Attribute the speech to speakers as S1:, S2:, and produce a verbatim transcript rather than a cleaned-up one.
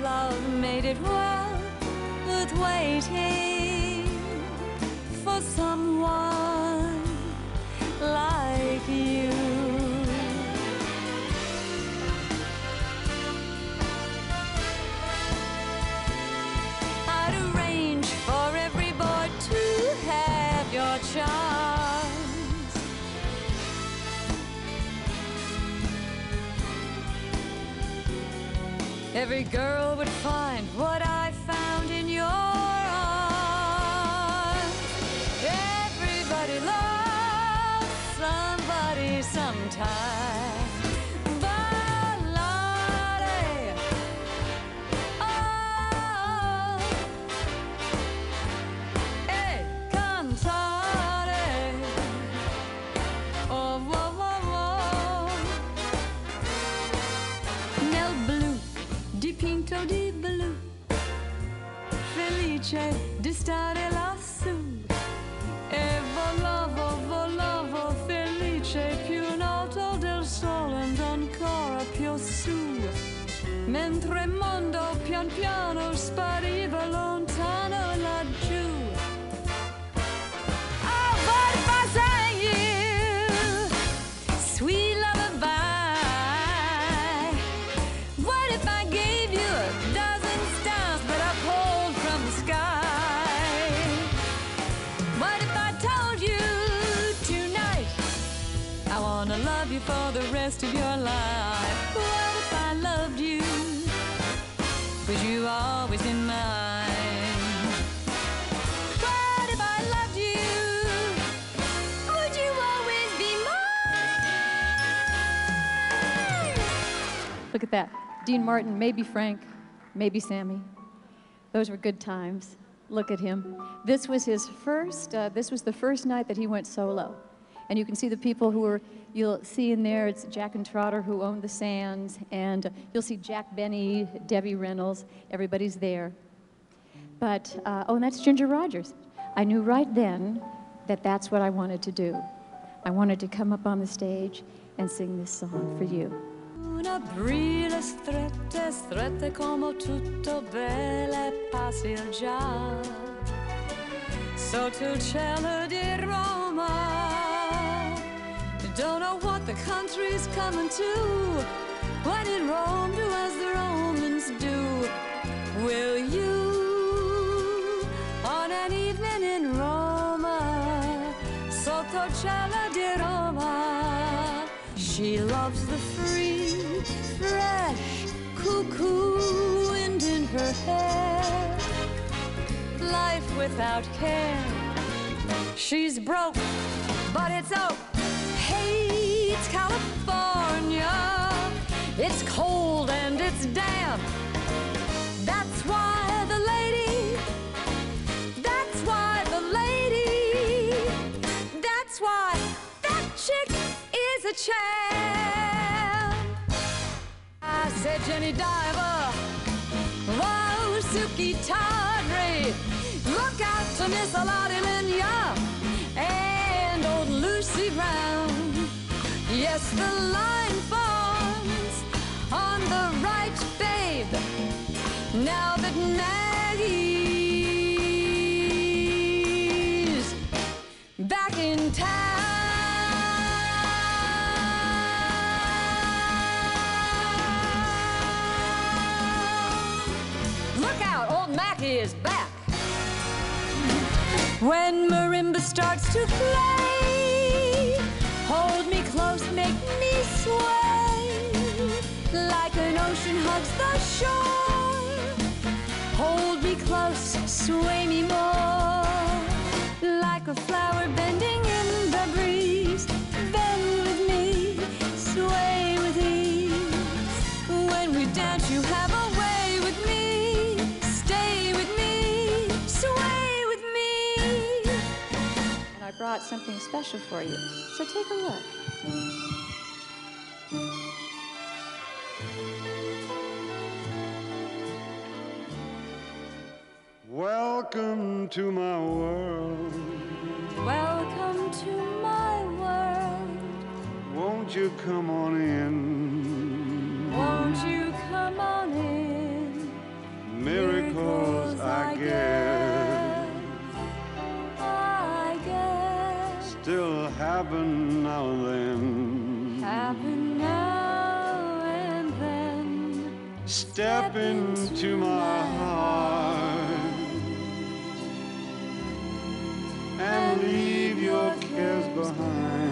S1: love made it well worth waiting for someone like you. I'd arrange for every boy to have your charms. Every girl would find what I found in your arms. Everybody loves somebody sometime. Ballade. Oh. Hey, cantare. Oh, whoa, whoa, whoa. Nel blu, dipinto di blu, felice di stare lassù. E volavo, volavo felice più in alto del sole ed ancora più su, mentre il mondo pian piano spariva lontano laggiù. Oh, what if I sang you sweet lullaby? What if I gave you a dozen stars that I pulled from the sky? What if I told you tonight I wanna love you for the rest of your life? What if I loved you? Would you always be mine? What if I loved you? Would you always be mine?
S2: Look at that. Dean Martin, maybe Frank, maybe Sammy. Those were good times. Look at him. This was his first, uh, this was the first night that he went solo. And you can see the people who were, you'll see in there, it's Jack and Trotter who owned the Sands, and you'll see Jack Benny, Debbie Reynolds, everybody's there. But, uh, oh, and that's Ginger Rogers. I knew right then that that's what I wanted to do. I wanted to come up on the stage and sing this song for you.
S1: Una brille strette, strette come tutto belle passi il già sotto il cielo di Roma. Don't know what the country's coming to. When in Rome, do as the Romans do. Will you, on an evening in Roma, sotto il cielo di Roma? She loves the free, fresh, cuckoo wind in her hair. Life without care. She's broke, but it's oak. Hates California. It's cold and it's damp. That's why the lady, that's why the lady, that's why that chick is a champ. I said Jenny Diver, whoa, Suki Tawdry, look out to Miss Lottie Lenya and old Lucy Brown. Yes, the line falls on the right, babe, now that Maggie's back in town. Look out, old Mackie is back. When marimba starts to play, hold me close, make me sway, like an ocean hugs the shore. Hold me close, sway me more, like a flower bending in the breeze. Bend with me, sway with ease. When we dance, you have a way with me. Stay with me, sway with me.
S2: And I brought something special for you, so take a look.
S3: Welcome to my world.
S1: Welcome to my world.
S3: Won't you come on in?
S1: Won't you come on in?
S3: happen now and then.
S1: Happen now and then.
S3: Step into my heart and leave your cares behind.